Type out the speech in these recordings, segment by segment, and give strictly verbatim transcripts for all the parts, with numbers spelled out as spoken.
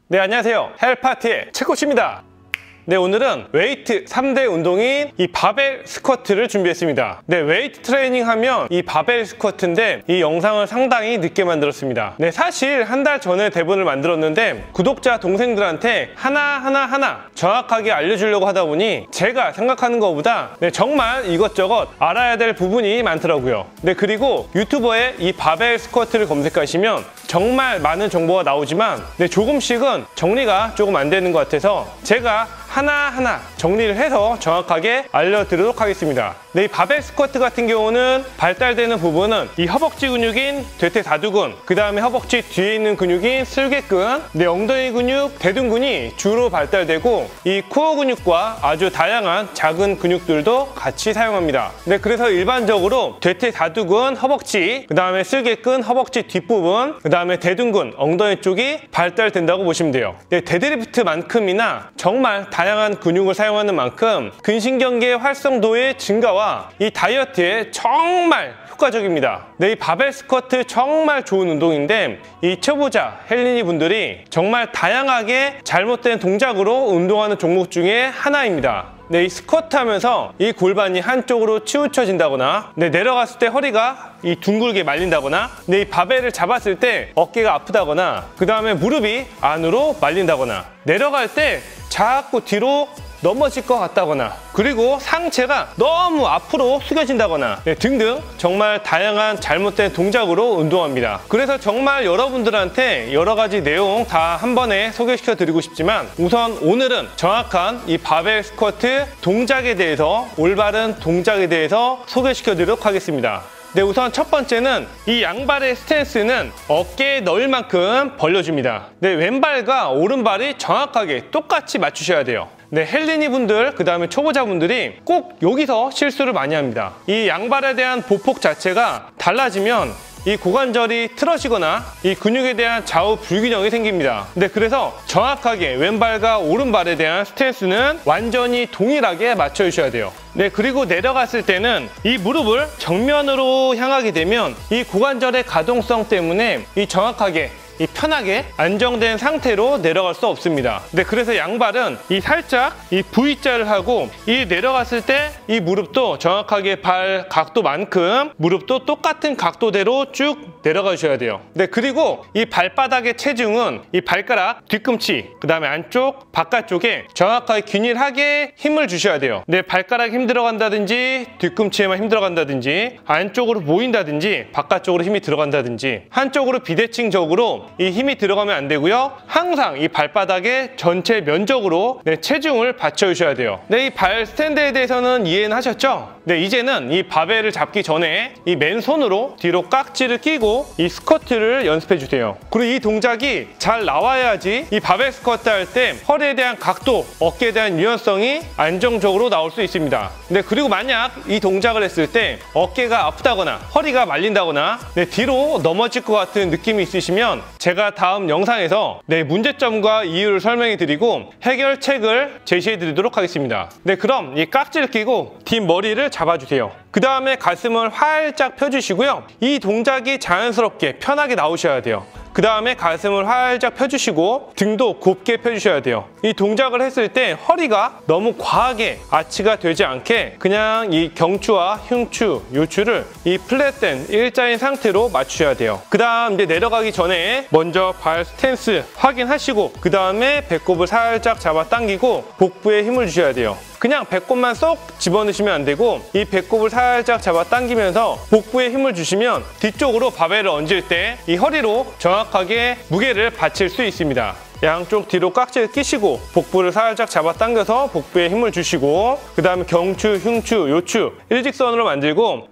네, 안녕하세요. 헬파티의 최코치입니다. 네, 오늘은 웨이트 삼 대 운동인 이 바벨 스쿼트를 준비했습니다. 네, 웨이트 트레이닝 하면 이 바벨 스쿼트인데 이 영상을 상당히 늦게 만들었습니다. 네, 사실 한 달 전에 대본을 만들었는데 구독자 동생들한테 하나하나 하나 정확하게 알려주려고 하다 보니 제가 생각하는 것보다 네, 정말 이것저것 알아야 될 부분이 많더라고요. 네, 그리고 유튜버에 이 바벨 스쿼트를 검색하시면 정말 많은 정보가 나오지만 네, 조금씩은 정리가 조금 안 되는 것 같아서 제가 하나하나 정리를 해서 정확하게 알려드리도록 하겠습니다. 네, 이 바벨 스쿼트 같은 경우는 발달되는 부분은 이 허벅지 근육인 대퇴사두근, 그 다음에 허벅지 뒤에 있는 근육인 슬개근, 네, 엉덩이 근육, 대둔근이 주로 발달되고 이 코어 근육과 아주 다양한 작은 근육들도 같이 사용합니다. 네, 그래서 일반적으로 대퇴사두근, 허벅지, 그 다음에 슬개근, 허벅지 뒷부분, 그 다음에 대둔근, 엉덩이 쪽이 발달된다고 보시면 돼요. 네, 데드리프트만큼이나 정말 다양한 근육을 사용하는 만큼 근신경계의 활성도의 증가와 이 다이어트에 정말 효과적입니다. 네, 이 바벨 스쿼트 정말 좋은 운동인데 이 초보자 헬린이 분들이 정말 다양하게 잘못된 동작으로 운동하는 종목 중에 하나입니다. 네, 이 스쿼트 하면서 이 골반이 한쪽으로 치우쳐진다거나 네, 내려갔을 때 허리가 이 둥글게 말린다거나 네, 이 바벨을 잡았을 때 어깨가 아프다거나 그 다음에 무릎이 안으로 말린다거나 내려갈 때 자꾸 뒤로 넘어질 것 같다거나 그리고 상체가 너무 앞으로 숙여진다거나 네, 등등 정말 다양한 잘못된 동작으로 운동합니다. 그래서 정말 여러분들한테 여러 가지 내용 다 한 번에 소개시켜 드리고 싶지만 우선 오늘은 정확한 이 바벨 스쿼트 동작에 대해서 올바른 동작에 대해서 소개시켜 드리도록 하겠습니다. 네, 우선 첫 번째는 이 양발의 스탠스는 어깨에 넣을 만큼 벌려줍니다. 네, 왼발과 오른발이 정확하게 똑같이 맞추셔야 돼요. 네, 헬린이 분들, 그 다음에 초보자분들이 꼭 여기서 실수를 많이 합니다. 이 양발에 대한 보폭 자체가 달라지면 이 고관절이 틀어지거나 이 근육에 대한 좌우 불균형이 생깁니다. 네, 그래서 정확하게 왼발과 오른발에 대한 스탠스는 완전히 동일하게 맞춰주셔야 돼요. 네, 그리고 내려갔을 때는 이 무릎을 정면으로 향하게 되면 이 고관절의 가동성 때문에 이 정확하게 이 편하게 안정된 상태로 내려갈 수 없습니다. 네, 그래서 양발은 이 살짝 이 V자를 하고 이 내려갔을 때 이 무릎도 정확하게 발 각도만큼 무릎도 똑같은 각도대로 쭉 내려가 주셔야 돼요. 네, 그리고 이 발바닥의 체중은 이 발가락 뒤꿈치, 그 다음에 안쪽 바깥쪽에 정확하게 균일하게 힘을 주셔야 돼요. 네, 발가락에 힘 들어간다든지 뒤꿈치에만 힘 들어간다든지 안쪽으로 모인다든지 바깥쪽으로 힘이 들어간다든지 한쪽으로 비대칭적으로 이 힘이 들어가면 안 되고요. 항상 이 발바닥에 전체 면적으로 네, 체중을 받쳐주셔야 돼요. 네, 이 발 스탠드에 대해서는 이해는 하셨죠? 네, 이제는 이 바벨을 잡기 전에 이 맨손으로 뒤로 깍지를 끼고 이 스쿼트를 연습해 주세요. 그리고 이 동작이 잘 나와야지 이 바벨 스쿼트 할 때 허리에 대한 각도, 어깨에 대한 유연성이 안정적으로 나올 수 있습니다. 네, 그리고 만약 이 동작을 했을 때 어깨가 아프다거나 허리가 말린다거나 네, 뒤로 넘어질 것 같은 느낌이 있으시면 제가 다음 영상에서 네, 문제점과 이유를 설명해 드리고 해결책을 제시해 드리도록 하겠습니다. 네, 그럼 이 깍지를 끼고 뒷머리를 잡아주세요. 그 다음에 가슴을 활짝 펴주시고요. 이 동작이 자연스럽게 편하게 나오셔야 돼요. 그 다음에 가슴을 활짝 펴주시고 등도 곱게 펴주셔야 돼요. 이 동작을 했을 때 허리가 너무 과하게 아치가 되지 않게 그냥 이 경추와 흉추, 요추를 이 플랫된 일자인 상태로 맞추셔야 돼요. 그 다음 이제 내려가기 전에 먼저 발 스탠스 확인하시고 그 다음에 배꼽을 살짝 잡아당기고 복부에 힘을 주셔야 돼요. 그냥 배꼽만 쏙 집어넣으시면 안 되고 이 배꼽을 살짝 잡아당기면서 복부에 힘을 주시면 뒤쪽으로 바벨을 얹을 때 이 허리로 정확하게 무게를 받칠 수 있습니다. 양쪽 뒤로 깍지를 끼시고 복부를 살짝 잡아당겨서 복부에 힘을 주시고 그 다음에 경추, 흉추, 요추 일직선으로 만들고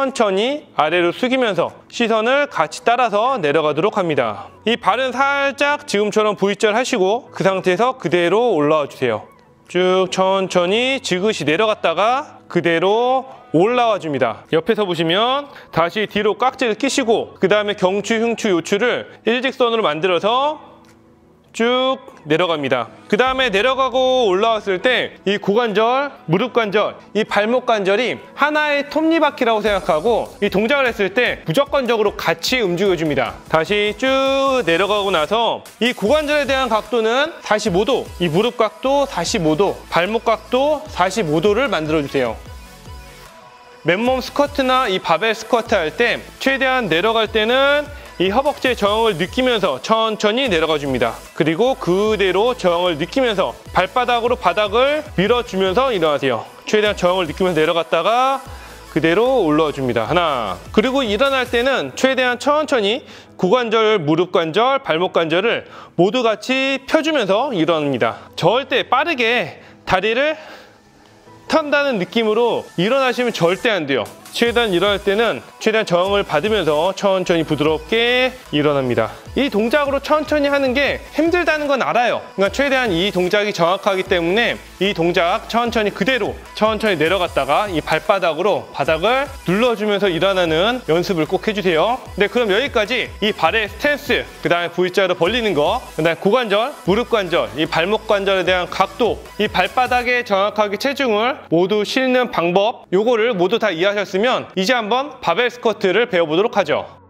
천천히 아래로 숙이면서 시선을 같이 따라서 내려가도록 합니다. 이 발은 살짝 지금처럼 V자를 하시고 그 상태에서 그대로 올라와 주세요. 쭉 천천히 지그시 내려갔다가 그대로 올라와 줍니다. 옆에서 보시면 다시 뒤로 깍지를 끼시고 그 다음에 경추, 흉추, 요추를 일직선으로 만들어서 쭉 내려갑니다. 그 다음에 내려가고 올라왔을 때 이 고관절, 무릎 관절, 이 발목 관절이 하나의 톱니바퀴라고 생각하고 이 동작을 했을 때 무조건적으로 같이 움직여줍니다. 다시 쭉 내려가고 나서 이 고관절에 대한 각도는 사십오 도, 이 무릎 각도 사십오 도, 발목 각도 사십오 도를 만들어주세요. 맨몸 스쿼트나 이 바벨 스쿼트 할 때 최대한 내려갈 때는 이 허벅지의 저항을 느끼면서 천천히 내려가 줍니다. 그리고 그대로 저항을 느끼면서 발바닥으로 바닥을 밀어주면서 일어나세요. 최대한 저항을 느끼면서 내려갔다가 그대로 올라와 줍니다. 하나. 그리고 일어날 때는 최대한 천천히 고관절, 무릎 관절, 발목 관절을 모두 같이 펴주면서 일어납니다. 저을 때 빠르게 다리를 턴다는 느낌으로 일어나시면 절대 안 돼요. 최대한 일어날 때는 최대한 저항을 받으면서 천천히 부드럽게 일어납니다. 이 동작으로 천천히 하는 게 힘들다는 건 알아요. 그러니까 최대한 이 동작이 정확하기 때문에 이 동작 천천히 그대로 천천히 내려갔다가 이 발바닥으로 바닥을 눌러주면서 일어나는 연습을 꼭 해주세요. 네, 그럼 여기까지 이 발의 스탠스, 그 다음에 V자로 벌리는 거, 그 다음에 고관절, 무릎 관절, 이 발목 관절에 대한 각도, 이 발바닥에 정확하게 체중을 모두 실는 방법, 요거를 모두 다 이해하셨으면 이제 한번 바벨 스쿼트를 배워보도록 하죠.